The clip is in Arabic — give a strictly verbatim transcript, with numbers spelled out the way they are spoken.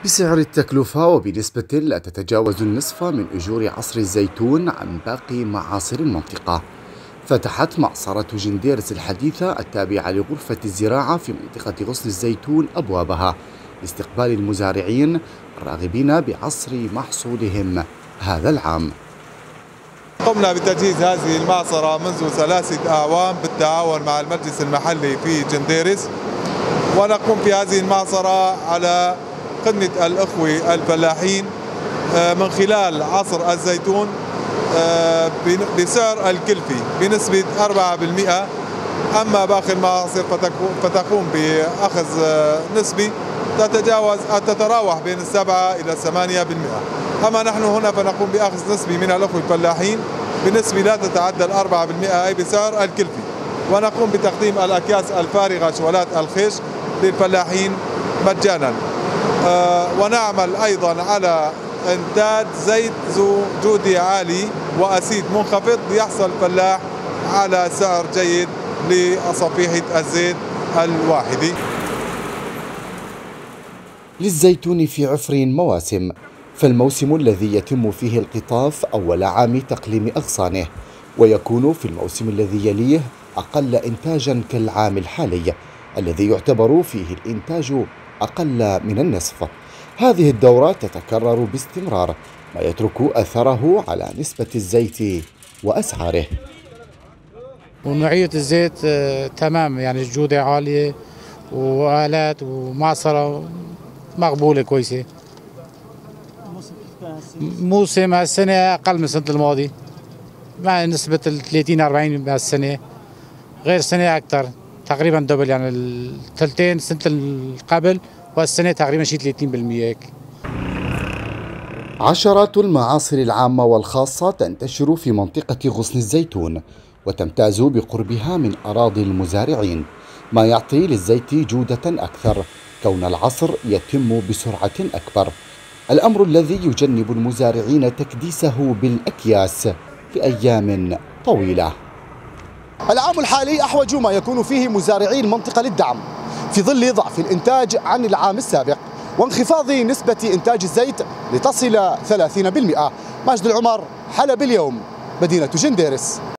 بسعر التكلفة وبنسبة لا تتجاوز النصف من أجور عصر الزيتون عن باقي معاصر المنطقة. فتحت معصرة جنديرس الحديثة التابعة لغرفة الزراعة في منطقة غصن الزيتون أبوابها لاستقبال المزارعين الراغبين بعصر محصولهم هذا العام. قمنا بتجهيز هذه المعصرة منذ ثلاثة أعوام بالتعاون مع المجلس المحلي في جنديرس، ونقوم في هذه المعصرة على خدمة الأخوة الفلاحين من خلال عصر الزيتون بسعر الكلفي بنسبة أربعة بالمئة، أما باقي المعاصر فتقوم بأخذ نسبي تتجاوز تتراوح بين السبعة إلى ثمانية بالمئة. أما نحن هنا فنقوم بأخذ نسبي من الأخوة الفلاحين بنسبة لا تتعدى الأربعة بالمئة أي بسعر الكلفي، ونقوم بتقديم الأكياس الفارغة شوالات الخيش للفلاحين مجانا. آه ونعمل أيضا على إنتاج زيت ذو جودة عالي وأسيد منخفض ليحصل الفلاح على سعر جيد لصفيحة الزيت الواحدة. للزيتون في عفرين مواسم، فالموسم الذي يتم فيه القطاف أول عام تقليم أغصانه، ويكون في الموسم الذي يليه أقل إنتاجا كالعام الحالي الذي يعتبر فيه الإنتاج أقل من النصف. هذه الدورة تتكرر باستمرار، ما يترك أثره على نسبة الزيت وأسعاره. ونوعية الزيت تمام، يعني الجودة عالية وآلات ومعصرة مقبولة كويسة. موسم هالسنة أقل من السنة الماضية، مع نسبة ثلاثين أربعين بهالسنة، غير سنة أكثر تقريبا دبل، يعني الثلثين سنة القبل والسنة تقريبا شيء ثلاثين بالمئة هيك. عشرات المعاصر العامة والخاصة تنتشر في منطقة غصن الزيتون وتمتاز بقربها من أراضي المزارعين، ما يعطي للزيت جودة أكثر كون العصر يتم بسرعة أكبر، الأمر الذي يجنب المزارعين تكديسه بالأكياس في أيام طويلة. العام الحالي أحوج ما يكون فيه مزارعي المنطقة للدعم في ظل ضعف الإنتاج عن العام السابق وانخفاض نسبة إنتاج الزيت لتصل ثلاثين بالمئة. ماجد العمر، حلب اليوم، مدينة جنديرس.